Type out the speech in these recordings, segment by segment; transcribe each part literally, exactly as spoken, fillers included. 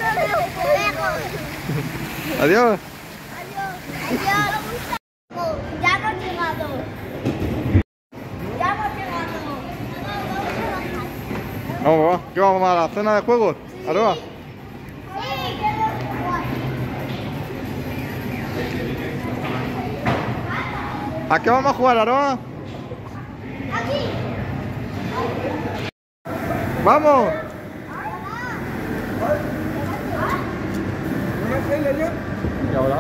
Adiós. Adiós. Ya hemos llegado. Ya hemos llegado. Vamos, vamos. ¿Qué vamos a la zona de juegos? Aroa. Sí, queremos jugar. ¿A qué vamos a jugar, Aroa? Aquí. ¡Vamos! ¿Y ahora?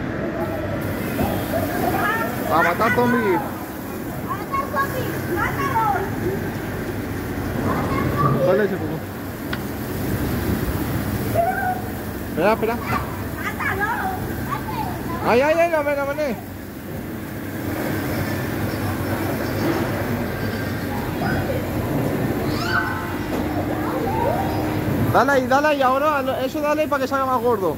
A matar zombies. ¡Mata zombies! ¡Mátalos! Dale ese poco. Espera, espera. ¡Mátalos! ¡Ay, ay, ay! ¡No me, no me! Dale ahí, dale ahí, ahora eso dale para que salga más gordo.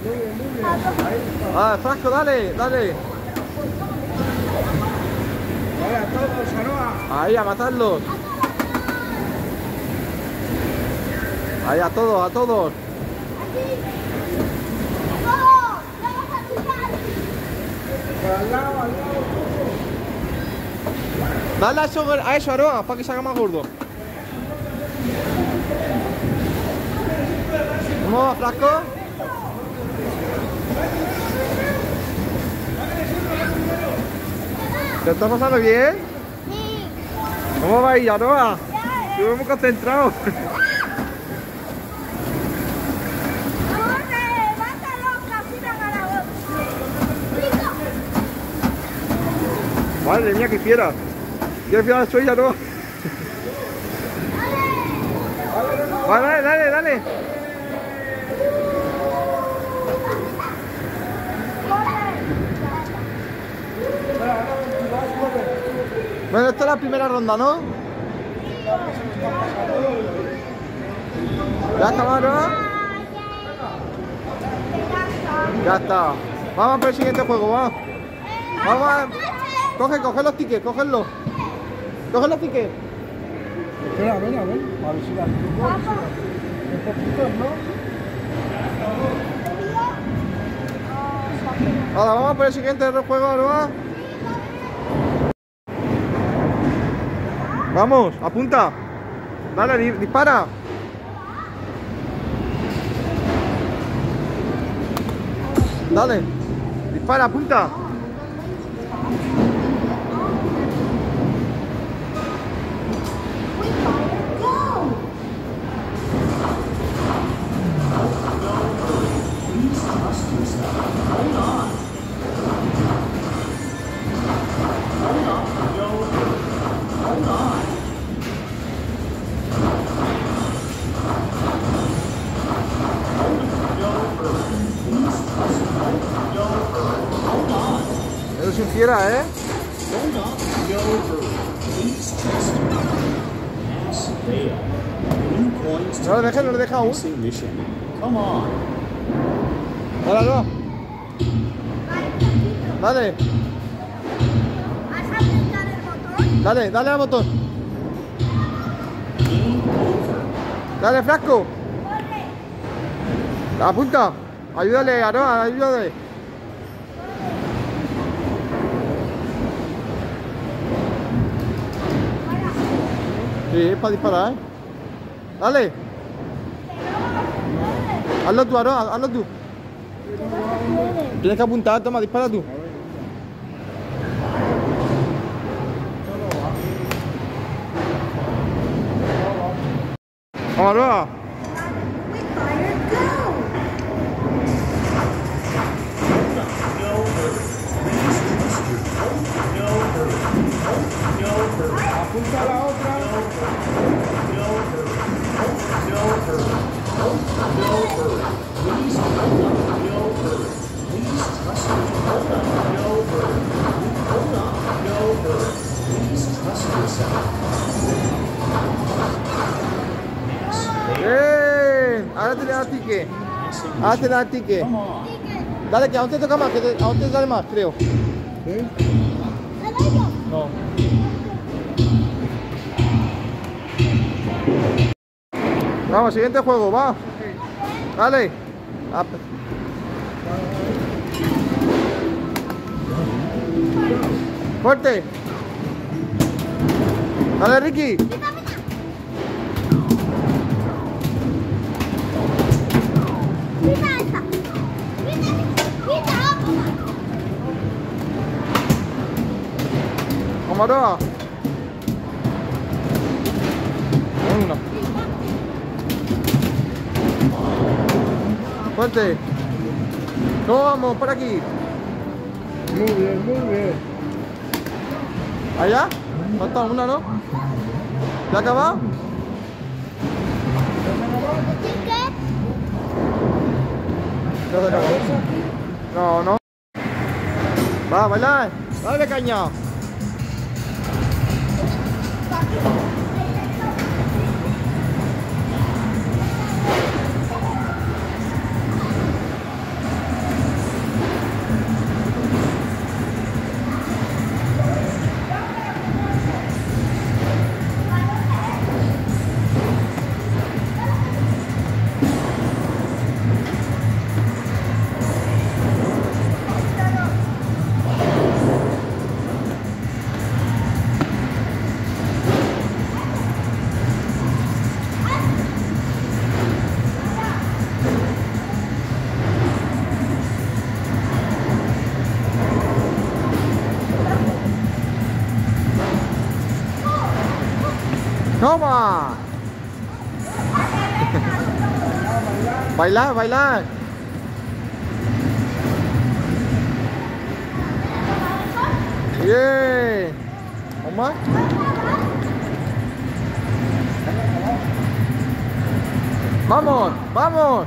Ah, Frasco, dale, dale. Dale a todos, Aroa. Ahí, a matarlos. Ahí, a todos, a todos. Al lado, al lado. Dale a eso, a eso, Aroa, para que salga más gordo. ¿Vamos, Frasco? ¿Te estás pasando bien? Sí. ¿Cómo va ahí, Aroa? Estuve muy concentrado. Madre mía, que fiera. Qué fiera soy, Aroa. Vale, dale, dale, dale. Bueno, esta es la primera ronda, ¿no? ¿Ya está, Aroa? Ya está. Vamos por el siguiente juego, vamos. Vamos a... Coge, coge los tickets, cógelos. Coge los tickets. Espera, ven, a ver. A ver si las trucos. Un poquito, ¿no? Ahora vamos por el siguiente juego, Aroa. Vamos, apunta. Dale, di dispara. Dale. Dispara, apunta. Eres un fiera, ¿eh? No lo dejes, no lo deja aún. Dale, no. Dale. ¿Vas a apretar el botón? Dale, dale al botón. Dale, Frasco. Apunta. Ayúdale, Aroa, ayúdale. Sí, es para disparar, ¿eh? Dale. Hazlo tú, Aroa, hazlo tú. Tienes que apuntar, toma, dispara tú. Vamos, Aroa. Apunta a la otra. Bien. Ahora te le das ticket. Ahora te le das ticket. Dale, que aún te toca más, que te, aún te sale más, creo. ¿Sí? No. Vamos, siguiente juego, va. Dale. Up. Fuerte. Dale, Ricky. Mira esta. Mira, mira, Vamos arriba. Uno. Fuerte. No, vamos, por aquí. Muy bien, muy bien. Allá. Falta una, ¿no? ¿Ya acaba? Ya se acabó. No, no. Va, a bailar. Dale, caña. ¡Toma! Bailar, bailar. Bien. ¿Vamos? Vamos, vamos.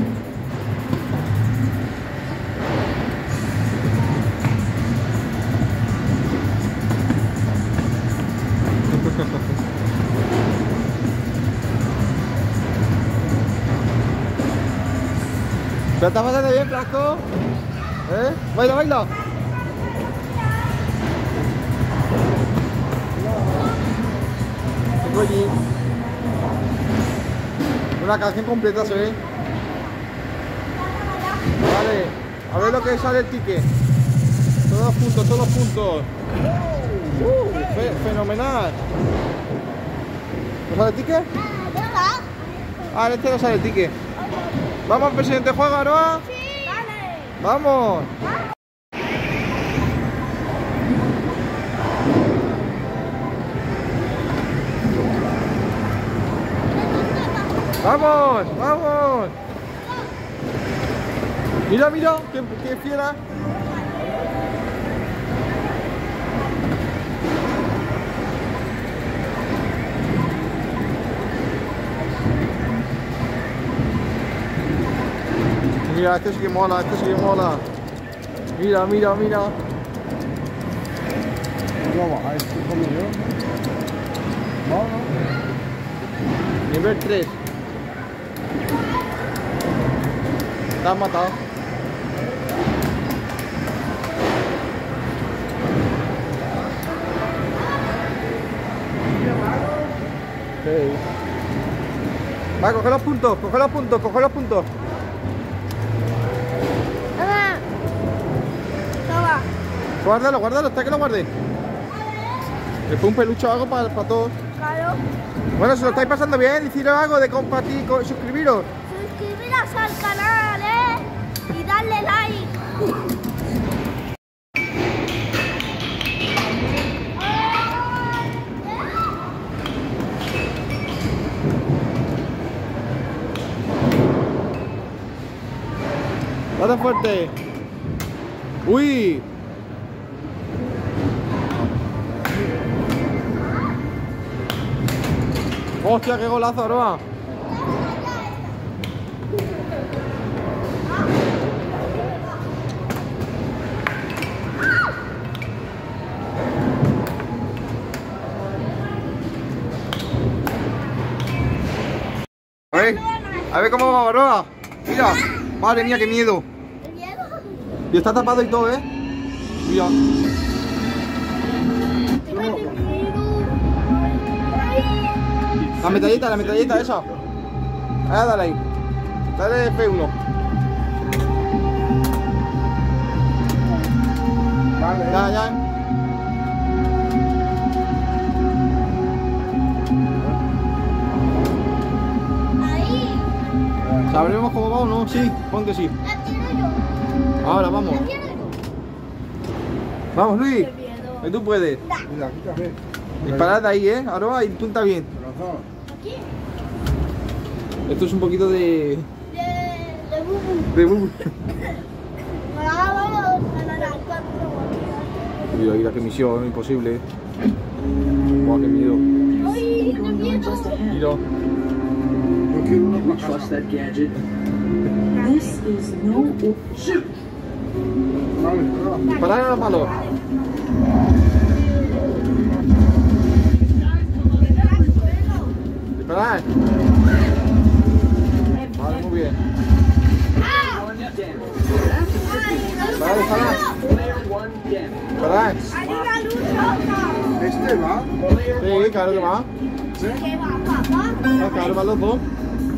¿Te estás pasando bien, Flasco? ¿Eh? Baila, baila. Tengo allí una canción completa, se ve. Vale, a ver lo que sale el ticket. Todos juntos, todos juntos. Uh, fe fenomenal. ¿No sale el ticket? Ah, en este no sale el ticket. Vamos, presidente, juega, ¿no? Sí. Dale. Vamos. Vamos, vamos. Mira, mira, qué, qué fiera. Mira, este sí que mola, este sí que mola. Mira, mira, mira. Vamos, a este conmigo. Vamos. Nivel tres. Te has matado. Sí. Va, coge los puntos, coge los puntos, coge los puntos. Toma. Guárdalo, guárdalo, hasta que lo guarde. Después un peluche o algo para, para todos. Claro. Bueno, si lo estáis pasando bien, deciros algo de compartir y suscribiros. Suscribiros al canal, ¿eh? Y darle like. Dale fuerte. Uy. Hostia, qué golazo, Aroa. A ver, a ver cómo va, Aroa. Mira, madre mía, qué miedo. ¿Qué miedo? Y está tapado y todo, ¿eh? Mira. La metralleta, la metralleta esa. Ah, dale ahí. Dale F uno. Vale. Ya, ya. Ahí. ¿Sabremos cómo va o no? Sí, pon que sí. La tiro yo. Ahora vamos. La tiro yo. Vamos, Luis. Qué miedo. Que tú puedes. Mira, quítame. Disparad de ahí, ¿eh? Ahora y punta bien. Corazón. Aquí. Esto es un poquito de... De, de bubu. de... bubu. Ah, vamos. A la cuatro. Mira, mira qué misión, imposible. Guau, qué miedo. Ay, qué miedo. Mira. No quiero una We placa. trust that gadget. This is no shoot. Vale, prueba. Disparad a los malos. Disparad. Vale, muy bien. One damage. Disparad, disparad. Player one damage. Disparad. Hay una luz roja. Este va. Sí, claro que va. ¿Qué va, papá? Ah, claro, van los dos.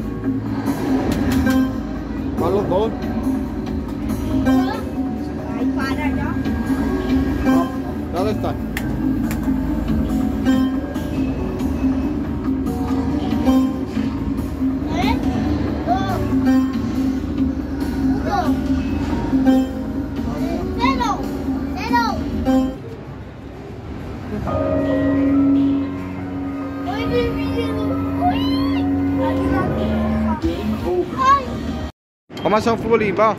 Van los dos. Ay, para ya. ¿Dónde está? ¿Eh? Dos. Uno. Cero. Cero. Ay, mi miedo. Uy. Hay una luz roja. Game over. Ay. Vamos a hacer un futbolín, va.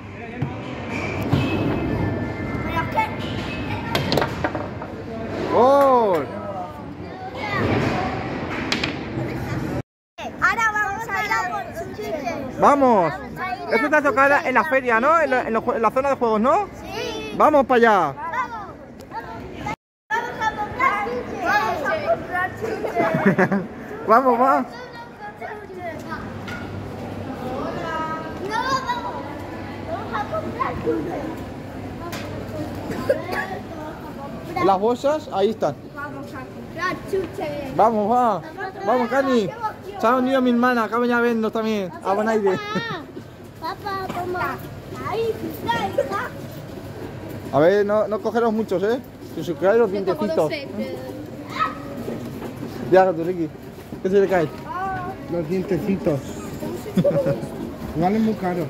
Pero qué. ¡Gol! Ahora vamos a ir a por chuches. ¡Vamos! Vamos a ir Esto a te ha por tocado chuches. en la feria, ¿no? En la, en lo- en la zona de juegos, ¿no? Sí. ¡Vamos para allá! Vamos. Vamos a comprar chuches. Vamos a comprar chuches. ¡Vamos, va! No, vamos. Vamos a comprar chuches. Las bolsas, ahí están. Vamos a comprar chuches. Vamos, va. Vamos, Cani. Se ha unido mi hermana, que ha venido a vernos también. A Bonaire. Papá, toma. Ahí, ahí está. A ver, no, no cogeros muchos, ¿eh? Si os caen los dientecitos. Ya, tú, Ricky. ¿Qué se le cae? Los dientecitos. Valen muy caros.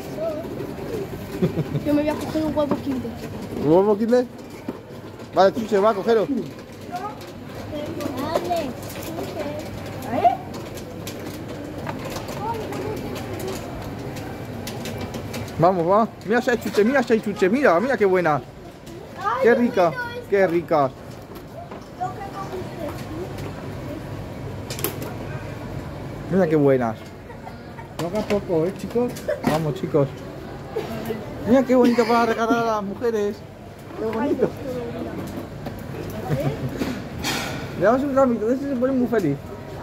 Yo me voy a coger un huevo Kinder. ¿Huevo Kinder? Vale, chuche, va, cogeros. Dale. Vamos, va. Mira si hay chuche, mira si hay chuche. Mira, mira qué buena. Qué rica, qué rica. Mira qué buenas. Toca poco, ¿eh, chicos? Vamos, chicos. Mira qué bonito para regalar a las mujeres. Qué bonito. Le damos un ramito, de ese se pone muy feliz.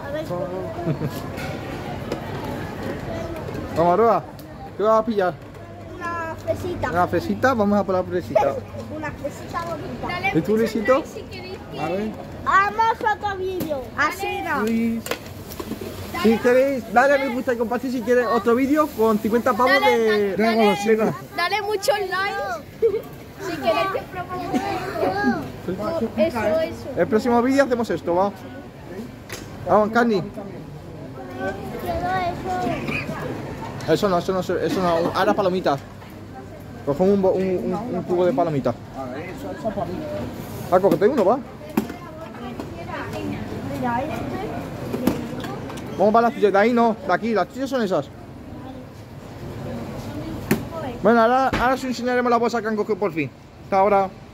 Vamos, Aroa. ¿Qué vas a pillar? Una fresita. Una fresita, vamos a por la fresita. Una fresita bonita. ¿Y tú, Luisito? Vale. Vamos a otro vídeo. Así no. Luis. Si queréis, dale a me gusta y compartir si quieres otro vídeo con cincuenta pavos de... Trae golosina. Dale muchos likes si queréis que propongamos. Eso, eso. El próximo vídeo hacemos esto, va. Vamos, Candy. Quiero eso. Eso no, eso no, eso no. Ahora palomitas. Cogemos un, bo- un, un, un cubo de palomitas. Vale, eso, eso para mí. Ah, cógete uno, va. Mira, este. Vamos para las chuches. De ahí no, de aquí. Las chuches son esas. Bueno, ahora, ahora os enseñaremos la bolsa que han cogido por fin. Hasta ahora.